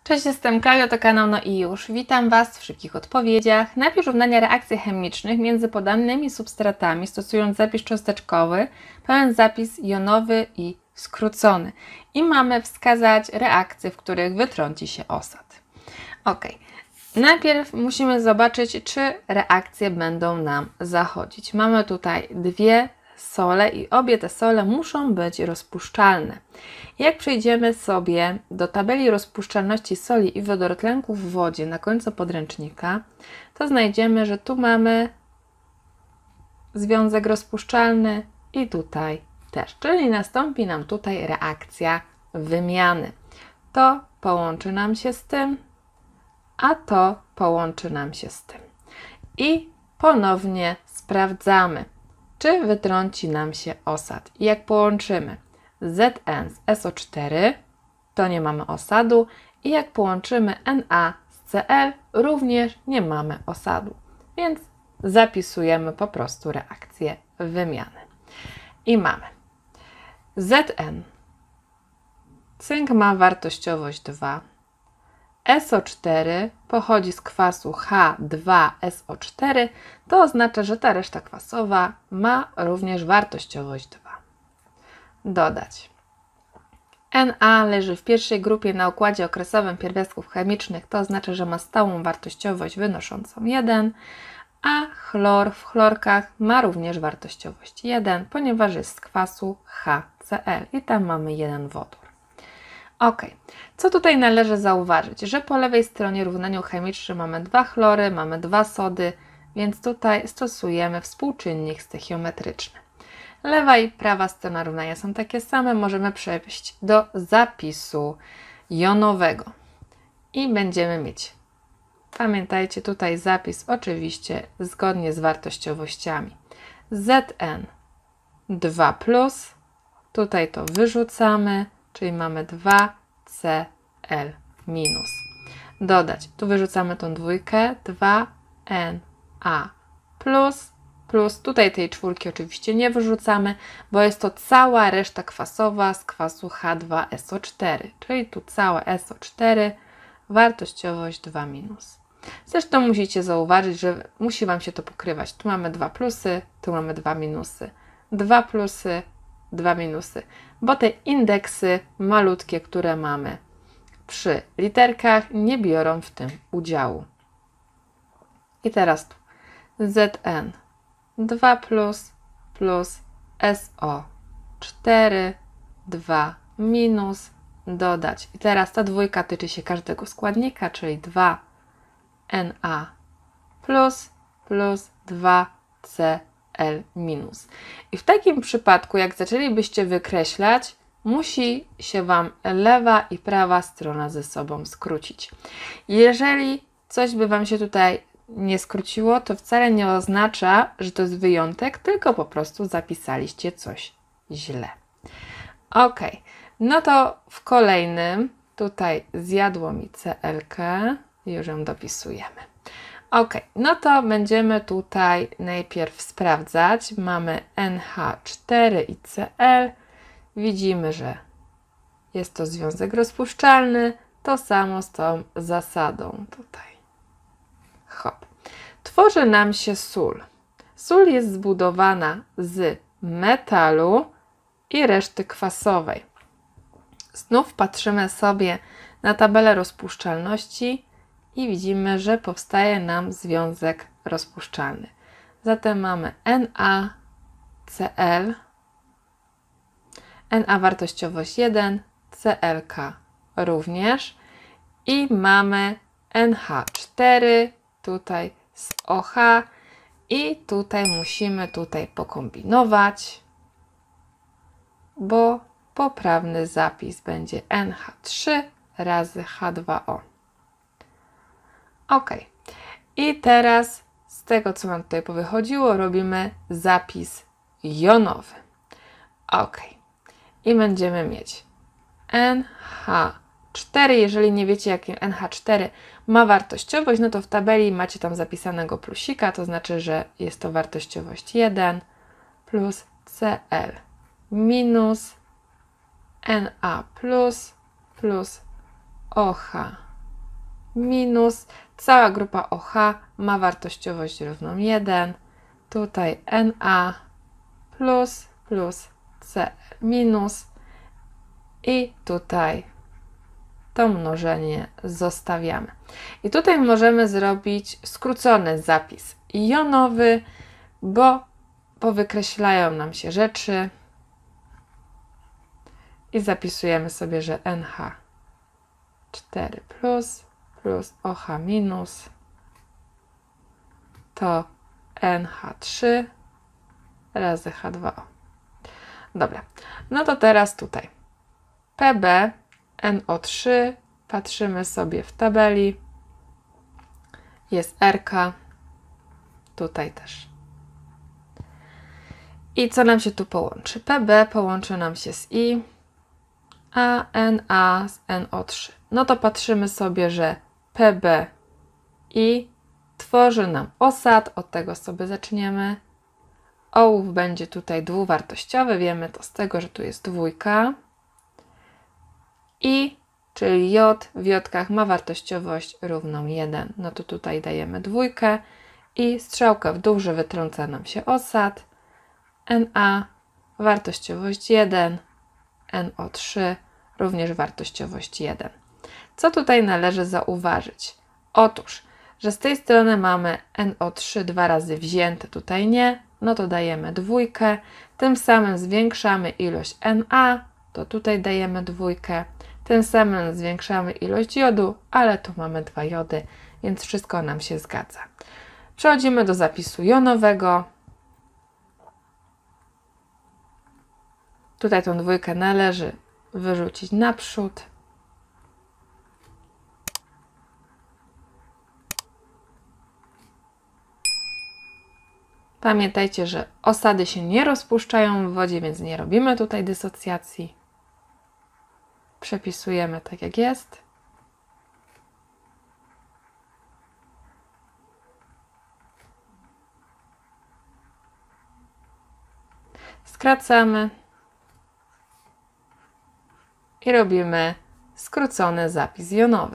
Cześć, jestem Klaudia, to kanał No i już. Witam Was w szybkich odpowiedziach. Napisz równania reakcji chemicznych między podanymi substratami, stosując zapis cząsteczkowy, pełen zapis jonowy i skrócony. I mamy wskazać reakcje, w których wytrąci się osad. Ok. Najpierw musimy zobaczyć, czy reakcje będą nam zachodzić. Mamy tutaj dwie sole i obie te sole muszą być rozpuszczalne. Jak przejdziemy sobie do tabeli rozpuszczalności soli i wodorotlenku w wodzie na końcu podręcznika, to znajdziemy, że tu mamy związek rozpuszczalny i tutaj też, czyli nastąpi nam tutaj reakcja wymiany. To połączy nam się z tym, a to połączy nam się z tym. I ponownie sprawdzamy, czy wytrąci nam się osad. I jak połączymy Zn z SO4, to nie mamy osadu. I jak połączymy Na z Cl, również nie mamy osadu. Więc zapisujemy po prostu reakcję wymiany. I mamy Zn. Cynk ma wartościowość 2. SO4 pochodzi z kwasu H2SO4, to oznacza, że ta reszta kwasowa ma również wartościowość 2. Dodać. Na leży w pierwszej grupie na układzie okresowym pierwiastków chemicznych, to oznacza, że ma stałą wartościowość wynoszącą 1, a chlor w chlorkach ma również wartościowość 1, ponieważ jest z kwasu HCl i tam mamy 1 wodór. Ok, co tutaj należy zauważyć, że po lewej stronie równania chemicznym mamy 2 chlory, mamy 2 sody, więc tutaj stosujemy współczynnik stoichiometryczny. Lewa i prawa strona równania są takie same, możemy przejść do zapisu jonowego i będziemy mieć, pamiętajcie, tutaj zapis oczywiście zgodnie z wartościowościami. Zn 2+, tutaj to wyrzucamy, czyli mamy 2Cl minus. Dodać, tu wyrzucamy tą dwójkę, 2Na plus, tutaj tej czwórki oczywiście nie wyrzucamy, bo jest to cała reszta kwasowa z kwasu H2SO4, czyli tu całe SO4, wartościowość 2 minus. Zresztą musicie zauważyć, że musi Wam się to pokrywać. Tu mamy 2 plusy, tu mamy 2 minusy. 2 plusy, 2 minusy, bo te indeksy malutkie, które mamy przy literkach, nie biorą w tym udziału. I teraz tu Zn 2 plus SO4 2 minus dodać. I teraz ta dwójka tyczy się każdego składnika, czyli 2Na plus 2Cl minus. I w takim przypadku, jak zaczęlibyście wykreślać, musi się Wam lewa i prawa strona ze sobą skrócić. Jeżeli coś by Wam się tutaj nie skróciło, to wcale nie oznacza, że to jest wyjątek, tylko po prostu zapisaliście coś źle. Ok, no to w kolejnym tutaj zjadło mi CL-kę, już ją dopisujemy. Ok, no to będziemy tutaj najpierw sprawdzać. Mamy NH4 i Cl. Widzimy, że jest to związek rozpuszczalny. To samo z tą zasadą tutaj. Hop. Tworzy nam się sól. Sól jest zbudowana z metalu i reszty kwasowej. Znów patrzymy sobie na tabelę rozpuszczalności i widzimy, że powstaje nam związek rozpuszczalny. Zatem mamy NaCl, Na wartościowość 1, Cl również i mamy NH4 tutaj z OH i tutaj musimy pokombinować, bo poprawny zapis będzie NH3 razy H2O. Ok. I teraz z tego, co nam tutaj powychodziło, robimy zapis jonowy. Ok. I będziemy mieć NH4. Jeżeli nie wiecie, jakie NH4 ma wartościowość, no to w tabeli macie tam zapisanego plusika, to znaczy, że jest to wartościowość 1 plus Cl minus Na plus OH minus cała grupa OH ma wartościowość równą 1. Tutaj Na plus Cl minus i tutaj to mnożenie zostawiamy. I tutaj możemy zrobić skrócony zapis jonowy, bo powykreślają nam się rzeczy i zapisujemy sobie, że NH4 plus OH minus to NH3 razy H2O. Dobra, no to teraz tutaj Pb NO3, patrzymy sobie w tabeli, jest RK, tutaj też. I co nam się tu połączy? Pb połączy nam się z I, a Na z NO3. No to patrzymy sobie, że PbI tworzy nam osad, od tego sobie zaczniemy. Ołów będzie tutaj dwuwartościowy, wiemy to z tego, że tu jest dwójka. I, czyli J w jodkach ma wartościowość równą 1. No to tutaj dajemy dwójkę i strzałkę w dół, że wytrąca nam się osad. Na wartościowość 1, NO3 również wartościowość 1. Co tutaj należy zauważyć? Otóż, że z tej strony mamy NO3 dwa razy wzięte, tutaj nie, no to dajemy dwójkę, tym samym zwiększamy ilość Na, to tutaj dajemy dwójkę, tym samym zwiększamy ilość jodu, ale tu mamy dwa jody, więc wszystko nam się zgadza. Przechodzimy do zapisu jonowego. Tutaj tą dwójkę należy wyrzucić naprzód. Pamiętajcie, że osady się nie rozpuszczają w wodzie, więc nie robimy tutaj dysocjacji. Przepisujemy tak jak jest. Skracamy. I robimy skrócony zapis jonowy.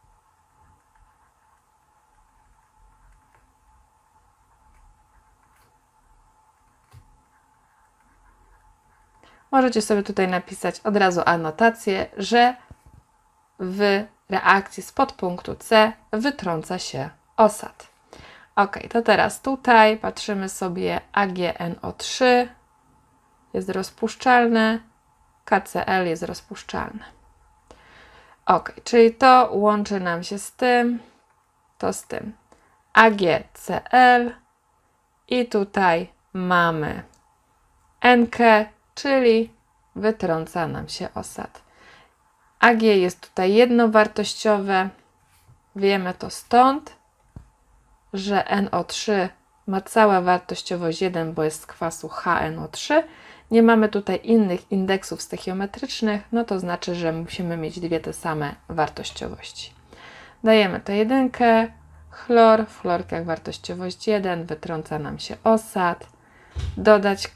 Możecie sobie tutaj napisać od razu anotację, że w reakcji z podpunktu C wytrąca się osad. Ok, to teraz tutaj patrzymy sobie AgNO3 jest rozpuszczalne, KCl jest rozpuszczalne. Ok, czyli to łączy nam się z tym, to z tym. AgCl i tutaj mamy NK, czyli wytrąca nam się osad. Ag jest tutaj jednowartościowe. Wiemy to stąd, że NO3 ma całą wartościowość 1, bo jest z kwasu HNO3. Nie mamy tutaj innych indeksów stoichiometrycznych, no to znaczy, że musimy mieć dwie te same wartościowości. Dajemy to jedynkę, chlor, w chlorkach wartościowość 1, wytrąca nam się osad. Dodać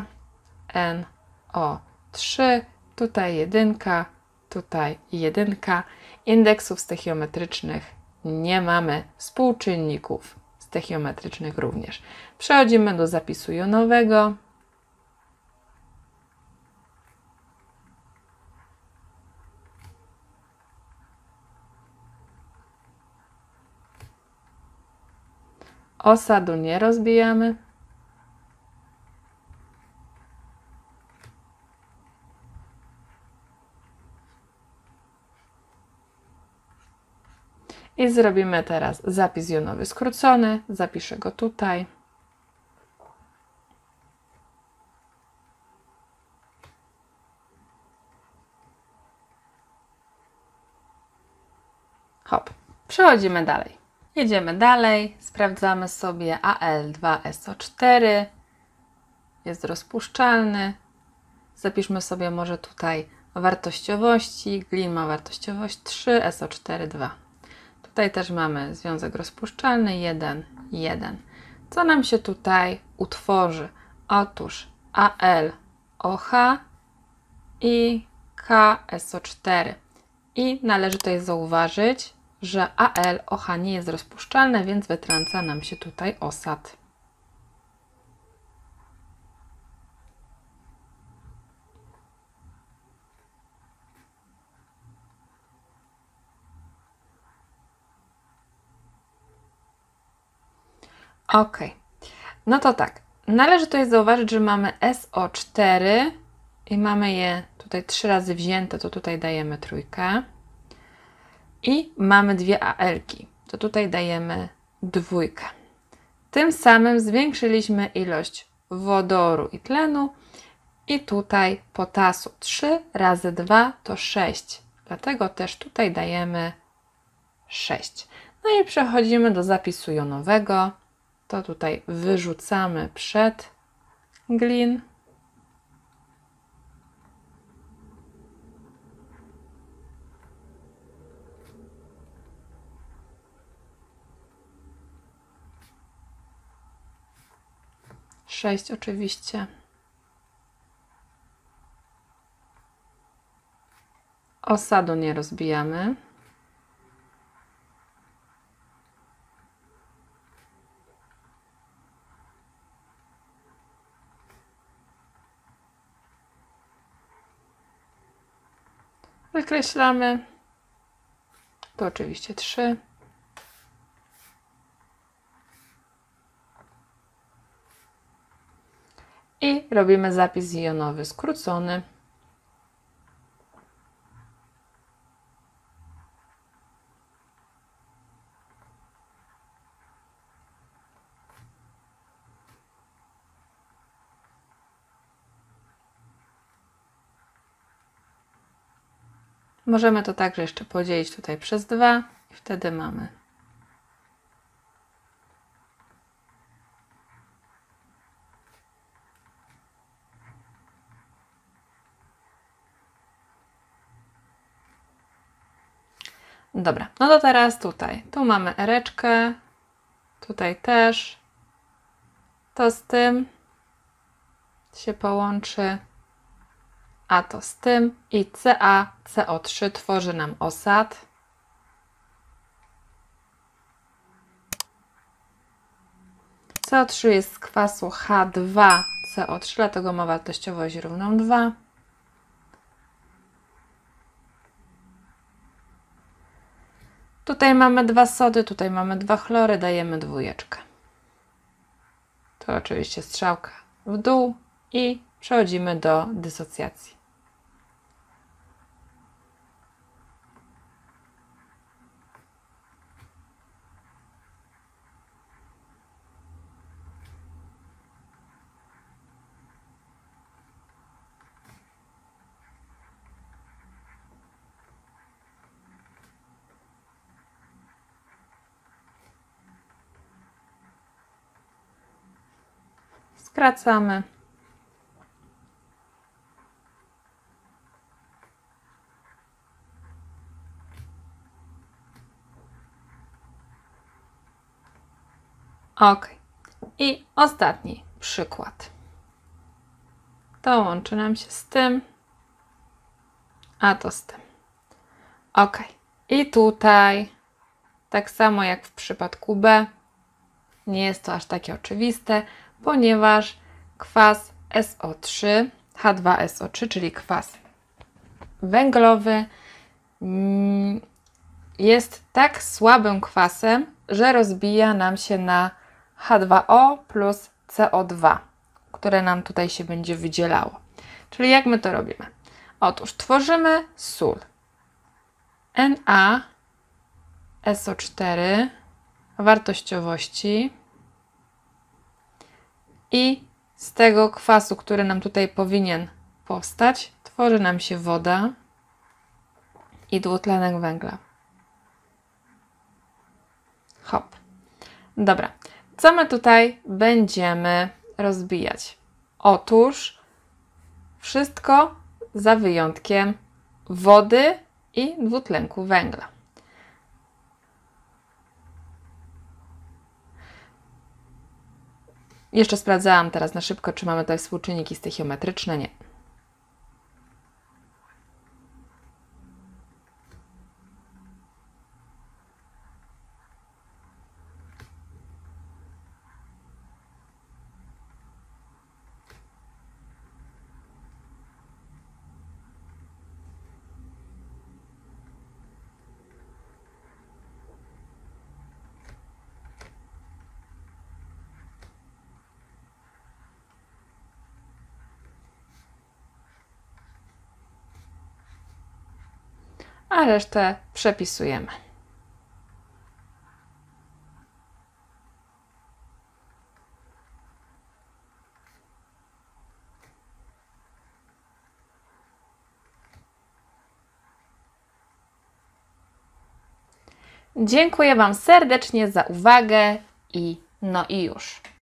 KNO3, tutaj jedynka, tutaj jedynka. Indeksów stoichiometrycznych nie mamy, współczynników stoichiometrycznych również. Przechodzimy do zapisu jonowego. Osadu nie rozbijamy. I zrobimy teraz zapis jonowy skrócony. Zapiszę go tutaj. Hop, przechodzimy dalej. Jedziemy dalej, sprawdzamy sobie Al2SO4, jest rozpuszczalny. Zapiszmy sobie może tutaj wartościowości. Glin ma wartościowość 3, SO4 2. Tutaj też mamy związek rozpuszczalny 1, 1. Co nam się tutaj utworzy? Otóż AlOH i KSO4. I należy tutaj zauważyć, że AlOH nie jest rozpuszczalne, więc wytrąca nam się tutaj osad. Ok, no to tak, należy tutaj zauważyć, że mamy SO4 i mamy je tutaj 3 razy wzięte, to tutaj dajemy trójkę i mamy dwie AL-ki, to tutaj dajemy dwójkę. Tym samym zwiększyliśmy ilość wodoru i tlenu i tutaj potasu. 3 razy 2 to 6, dlatego też tutaj dajemy 6. No i przechodzimy do zapisu jonowego. To tutaj wyrzucamy przed glin. Sześć oczywiście. Osadu nie rozbijamy. Wykreślamy. To oczywiście 3. I robimy zapis jonowy skrócony. Możemy to także jeszcze podzielić tutaj przez 2 i wtedy mamy . Dobra, no to teraz tutaj. Tu mamy ereczkę, tutaj też. To z tym się połączy, a to z tym i CaCO3 tworzy nam osad. CO3 jest z kwasu H2CO3, dlatego ma wartościowość równą 2. Tutaj mamy 2 sody, tutaj mamy 2 chlory, dajemy dwójeczkę. To oczywiście strzałka w dół i przechodzimy do dysocjacji. Skracamy. Ok. I ostatni przykład. To łączy nam się z tym, a to z tym. Ok. I tutaj, tak samo jak w przypadku B, nie jest to aż takie oczywiste, ponieważ kwas SO3, H2SO3, czyli kwas węglowy, jest tak słabym kwasem, że rozbija nam się na H2O plus CO2, które nam tutaj się będzie wydzielało. Czyli jak my to robimy? Otóż tworzymy sól NaSO4 wartościowości i z tego kwasu, który nam tutaj powinien powstać, tworzy nam się woda i dwutlenek węgla. Hop. Dobra. Co my tutaj będziemy rozbijać? Otóż wszystko za wyjątkiem wody i dwutlenku węgla. Jeszcze sprawdzałam teraz na szybko, czy mamy tutaj współczynniki stoichiometryczne. Nie. a resztę przepisujemy. Dziękuję Wam serdecznie za uwagę i już.